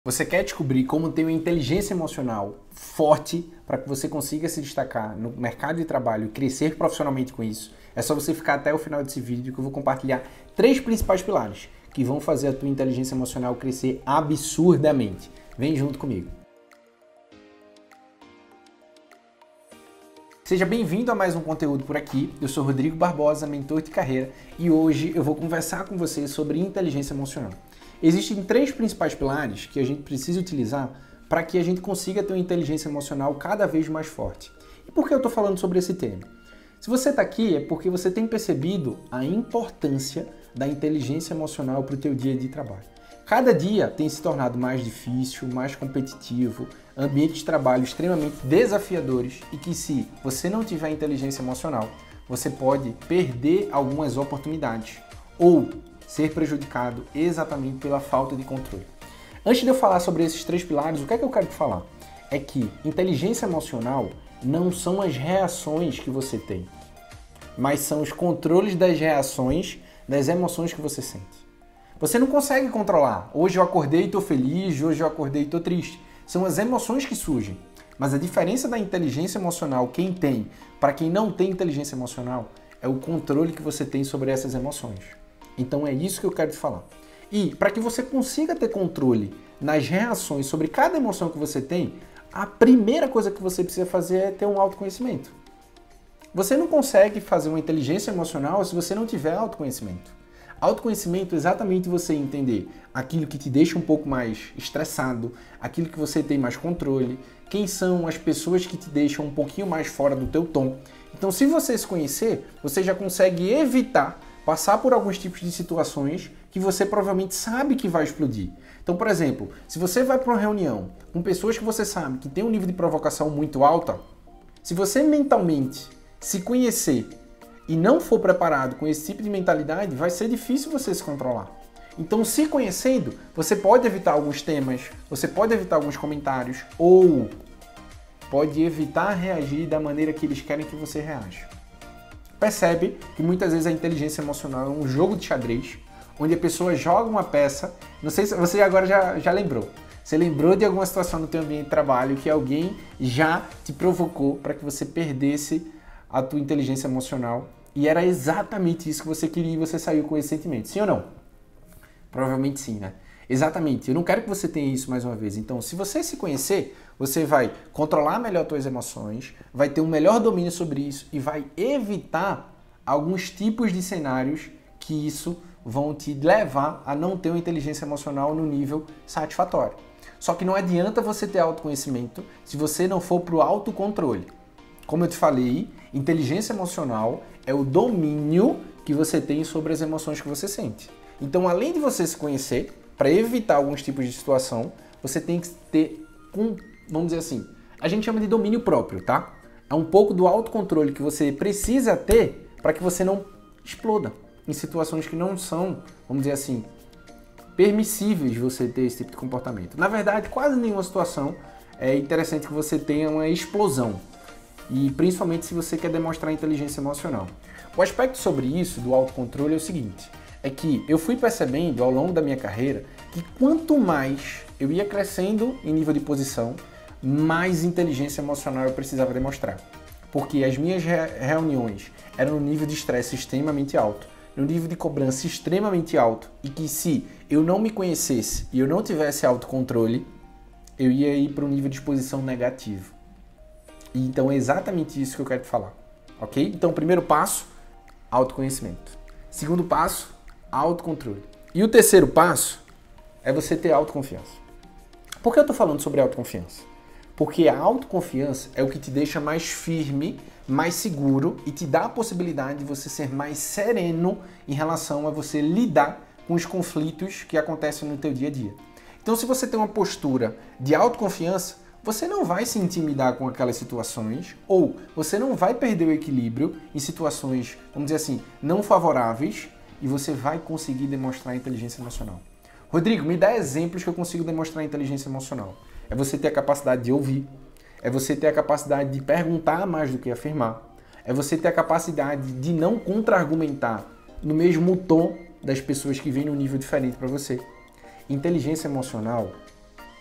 Você quer descobrir como ter uma inteligência emocional forte para que você consiga se destacar no mercado de trabalho e crescer profissionalmente com isso? É só você ficar até o final desse vídeo que eu vou compartilhar 3 principais pilares que vão fazer a tua inteligência emocional crescer absurdamente. Vem junto comigo. Seja bem-vindo a mais um conteúdo por aqui. Eu sou Rodrigo Barbosa, mentor de carreira, e hoje eu vou conversar com você sobre inteligência emocional. Existem 3 principais pilares que a gente precisa utilizar para que a gente consiga ter uma inteligência emocional cada vez mais forte. E por que eu estou falando sobre esse tema? Se você está aqui é porque você tem percebido a importância da inteligência emocional para o teu dia de trabalho. Cada dia tem se tornado mais difícil, mais competitivo, ambientes de trabalho extremamente desafiadores e que se você não tiver inteligência emocional, você pode perder algumas oportunidades ou ser prejudicado exatamente pela falta de controle. Antes de eu falar sobre esses 3 pilares, o que é que eu quero te falar? É que inteligência emocional não são as reações que você tem, mas são os controles das reações, das emoções que você sente. Você não consegue controlar. Hoje eu acordei e estou feliz, hoje eu acordei e estou triste. São as emoções que surgem. Mas a diferença da inteligência emocional, quem tem, para quem não tem inteligência emocional, é o controle que você tem sobre essas emoções. Então é isso que eu quero te falar. E para que você consiga ter controle nas reações sobre cada emoção que você tem, a primeira coisa que você precisa fazer é ter um autoconhecimento. Você não consegue fazer uma inteligência emocional se você não tiver autoconhecimento. Autoconhecimento é exatamente você entender aquilo que te deixa um pouco mais estressado, aquilo que você tem mais controle, quem são as pessoas que te deixam um pouquinho mais fora do teu tom. Então, se você se conhecer, você já consegue evitar passar por alguns tipos de situações que você provavelmente sabe que vai explodir. Então, por exemplo, se você vai para uma reunião com pessoas que você sabe que tem um nível de provocação muito alta, se você mentalmente se conhecer e não for preparado com esse tipo de mentalidade, vai ser difícil você se controlar. Então, se conhecendo, você pode evitar alguns temas, você pode evitar alguns comentários ou pode evitar reagir da maneira que eles querem que você reaja. Percebe que muitas vezes a inteligência emocional é um jogo de xadrez, onde a pessoa joga uma peça, não sei se você agora já lembrou. Você lembrou de alguma situação no teu ambiente de trabalho que alguém já te provocou para que você perdesse a tua inteligência emocional e era exatamente isso que você queria e você saiu com esse sentimento. Sim ou não? Provavelmente sim, né? Exatamente. Eu não quero que você tenha isso mais uma vez. Então, se você se conhecer, você vai controlar melhor suas emoções, vai ter um melhor domínio sobre isso e vai evitar alguns tipos de cenários que isso vão te levar a não ter uma inteligência emocional no nível satisfatório. Só que não adianta você ter autoconhecimento se você não for para o autocontrole. Como eu te falei, inteligência emocional é o domínio que você tem sobre as emoções que você sente. Então, além de você se conhecer, para evitar alguns tipos de situação, você tem que ter, vamos dizer assim, a gente chama de domínio próprio, tá? É um pouco do autocontrole que você precisa ter para que você não exploda em situações que não são, vamos dizer assim, permissíveis você ter esse tipo de comportamento. Na verdade, quase nenhuma situação é interessante que você tenha uma explosão. E principalmente se você quer demonstrar inteligência emocional. O aspecto sobre isso, do autocontrole, é o seguinte, é que eu fui percebendo ao longo da minha carreira que quanto mais eu ia crescendo em nível de posição, mais inteligência emocional eu precisava demonstrar. Porque as minhas reuniões eram no nível de estresse extremamente alto, no nível de cobrança extremamente alto, e que se eu não me conhecesse e eu não tivesse autocontrole, eu ia ir para um nível de exposição negativo. E então é exatamente isso que eu quero te falar, ok? Então, primeiro passo, autoconhecimento. Segundo passo, autocontrole. E o terceiro passo é você ter autoconfiança. Por que eu estou falando sobre autoconfiança? Porque a autoconfiança é o que te deixa mais firme, mais seguro e te dá a possibilidade de você ser mais sereno em relação a você lidar com os conflitos que acontecem no teu dia a dia. Então, se você tem uma postura de autoconfiança, você não vai se intimidar com aquelas situações ou você não vai perder o equilíbrio em situações, vamos dizer assim, não favoráveis e você vai conseguir demonstrar inteligência emocional. Rodrigo, me dá exemplos que eu consigo demonstrar inteligência emocional. É você ter a capacidade de ouvir, é você ter a capacidade de perguntar mais do que afirmar, é você ter a capacidade de não contra-argumentar no mesmo tom das pessoas que vêm num nível diferente para você. Inteligência emocional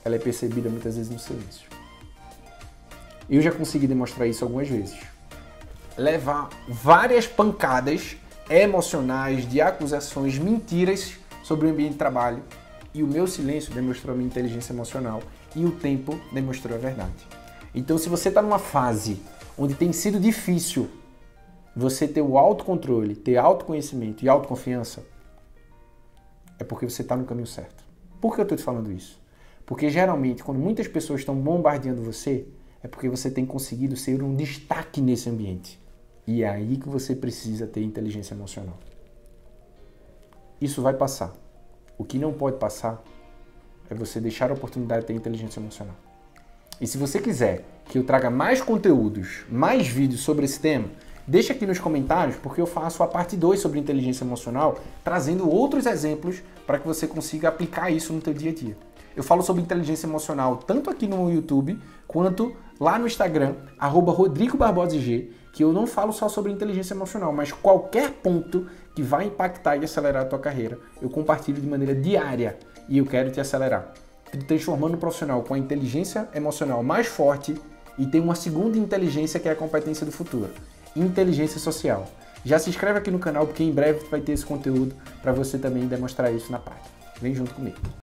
ela é percebida muitas vezes no silêncio. Eu já consegui demonstrar isso algumas vezes. Levar várias pancadas emocionais de acusações, mentiras sobre o ambiente de trabalho, e o meu silêncio demonstrou a minha inteligência emocional e o tempo demonstrou a verdade. Então, se você está numa fase onde tem sido difícil você ter o autocontrole, ter autoconhecimento e autoconfiança, é porque você está no caminho certo. Por que eu estou te falando isso? Porque geralmente, quando muitas pessoas estão bombardeando você, é porque você tem conseguido ser um destaque nesse ambiente. E é aí que você precisa ter inteligência emocional. Isso vai passar. O que não pode passar é você deixar a oportunidade de ter inteligência emocional. E se você quiser que eu traga mais conteúdos, mais vídeos sobre esse tema, deixa aqui nos comentários, porque eu faço a parte 2 sobre inteligência emocional, trazendo outros exemplos para que você consiga aplicar isso no teu dia a dia. Eu falo sobre inteligência emocional tanto aqui no YouTube, quanto lá no Instagram, @RodrigoBarbosag, que eu não falo só sobre inteligência emocional, mas qualquer ponto que vai impactar e acelerar a tua carreira, eu compartilho de maneira diária e eu quero te acelerar, te transformando um profissional com a inteligência emocional mais forte e tem uma segunda inteligência que é a competência do futuro, inteligência social. Já se inscreve aqui no canal porque em breve vai ter esse conteúdo para você também demonstrar isso na prática. Vem junto comigo.